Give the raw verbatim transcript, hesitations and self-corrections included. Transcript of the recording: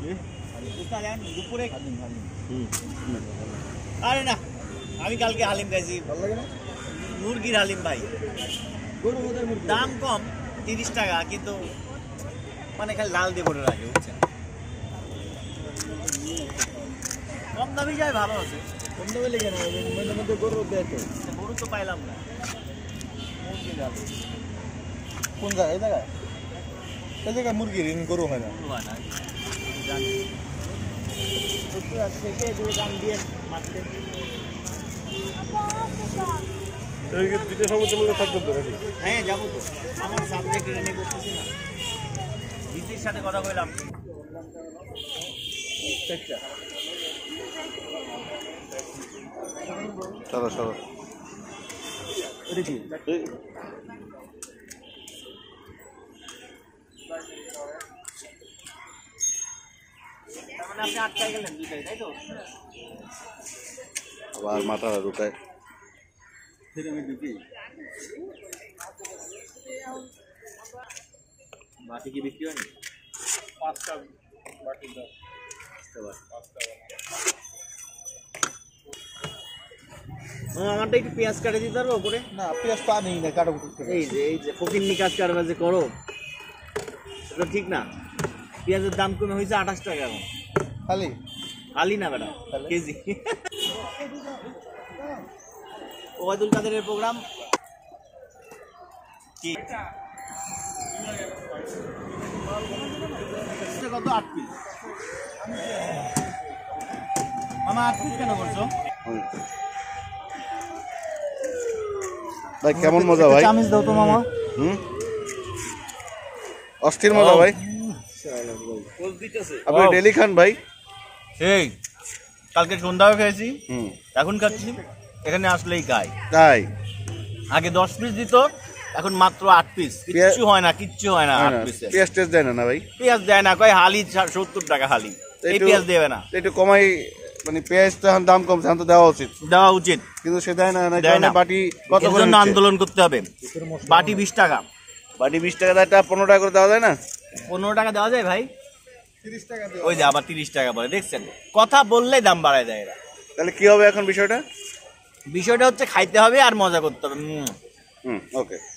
দুপুরে আরে না আমি কালকে হালিম খাইছি মুরগির হালিম ভাই দাম কম তিরিশ টাকা কিন্তু মানে খালি লাল দিয়ে বলে রাখে বুঝছেন কম দামি যায় ভালো আছে কম দামে লেগে না মধ্যে গরু গরু তো পাইলাম না কোন জায়গায় জায়গায় এই জায়গায় মুরগির গরু হয় না জানি দাম দিয়ে মারতে হ্যাঁ যাবো তো আমার সাবজেক্ট রেডি করতেছি না দিদির সাথে কথা কইলাম চলো চলো মানে আপনি আটকায় গেলেন দুইটাই তাই তো আবার মাথা ঢুকায় বাটি কি বিক্রি হয়নি পাঁচটা বাটি দাও আমারটা একটু পেঁয়াজ কাটে দিতে পারবো ওপরে না পেঁয়াজ পানি না কাটো এই যে এই যে ফকিন্নি কাজ কারবার যে করো সেটা ঠিক না পেঁয়াজের দাম কমে হয়েছে আঠাশ টাকা এখন খালি খালি না বেটা কেজি ওবায়দুল কাদেরের প্রোগ্রাম কি কত আট পিস মামা আট পিস কেন করছো ভাই কেমন মজা ভাই চামিচ দাও তো মামা হুম অস্থির মজা ভাই আপনি ডেলি খান ভাই এই কালকে সন্ধ্যাও খেয়েছি হুম এখন খাচ্ছি এখানে আসলেই খাই তাই আগে দশ পিস দিত এখন মাত্র আট পিস কিচ্ছু হয় না কিচ্ছু হয় না আট পিস পেঁয়াজ টেস্ট দেয় না না ভাই পেঁয়াজ দেয় না কয় হালি সত্তর টাকা হালি এই পেঁয়াজ দেবে না একটু কমাই মানে পেঁয়াজ তো এখন দাম কমছে এখন তো দেওয়া উচিত দেওয়া উচিত কিন্তু সে দেয় না দেয় না বাটি কত করে আন্দোলন করতে হবে বাটি বিশ টাকা বাটি বিশ টাকা দেয় পনেরো টাকা করে দেওয়া যায় না পনেরো টাকা দেওয়া যায় ভাই ওই যে আবার তিরিশ টাকা বলে দেখছেন কথা বললেই দাম বাড়ায় দেয় এরা তাহলে কি হবে এখন বিষয়টা বিষয়টা হচ্ছে খাইতে হবে আর মজা করতে হবে হুম ওকে